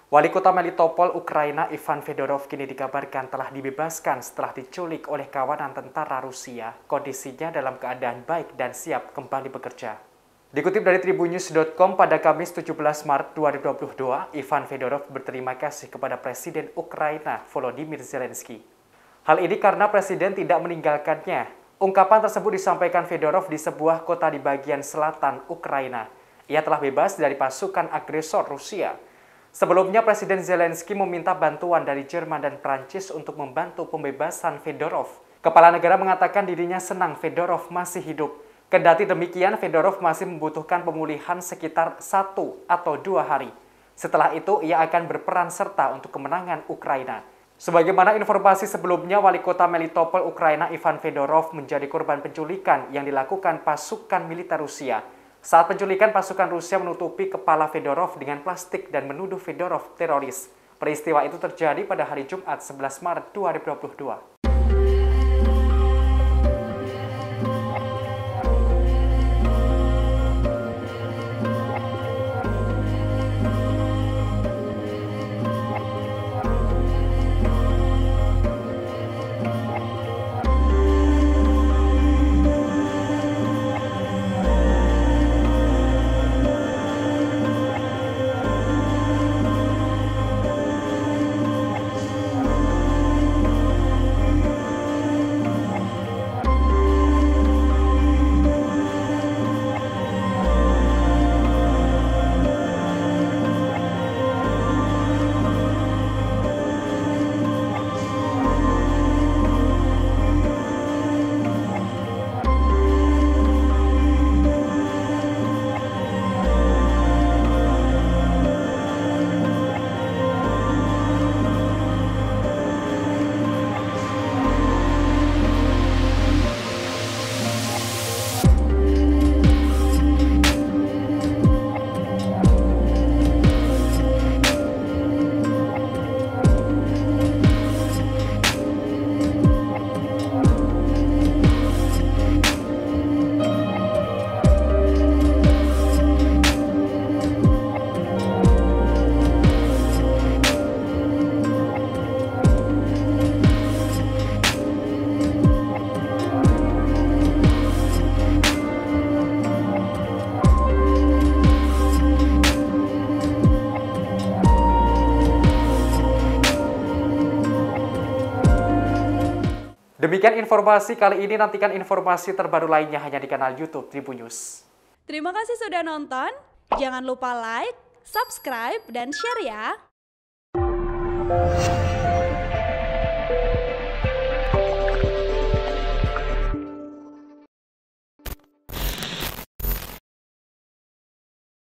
Wali Kota Melitopol, Ukraina, Ivan Fedorov kini dikabarkan telah dibebaskan setelah diculik oleh kawanan tentara Rusia. Kondisinya dalam keadaan baik dan siap kembali bekerja. Dikutip dari tribunnews.com pada Kamis 17 Maret 2022, Ivan Fedorov berterima kasih kepada Presiden Ukraina Volodymyr Zelensky. Hal ini karena Presiden tidak meninggalkannya. Ungkapan tersebut disampaikan Fedorov di sebuah kota di bagian selatan Ukraina. Ia telah bebas dari pasukan agresor Rusia. Sebelumnya, Presiden Zelensky meminta bantuan dari Jerman dan Prancis untuk membantu pembebasan Fedorov. Kepala negara mengatakan dirinya senang Fedorov masih hidup. Kendati demikian, Fedorov masih membutuhkan pemulihan sekitar 1 atau 2 hari. Setelah itu, ia akan berperan serta untuk kemenangan Ukraina. Sebagaimana informasi sebelumnya, Wali Kota Melitopol, Ukraina, Ivan Fedorov menjadi korban penculikan yang dilakukan pasukan militer Rusia. Saat penculikan, pasukan Rusia menutupi kepala Fedorov dengan plastik dan menuduh Fedorov teroris. Peristiwa itu terjadi pada hari Jumat 11 Maret 2022. Demikian informasi kali ini, nantikan informasi terbaru lainnya hanya di kanal YouTube Tribunnews. Terima kasih sudah nonton, jangan lupa like, subscribe, dan share ya!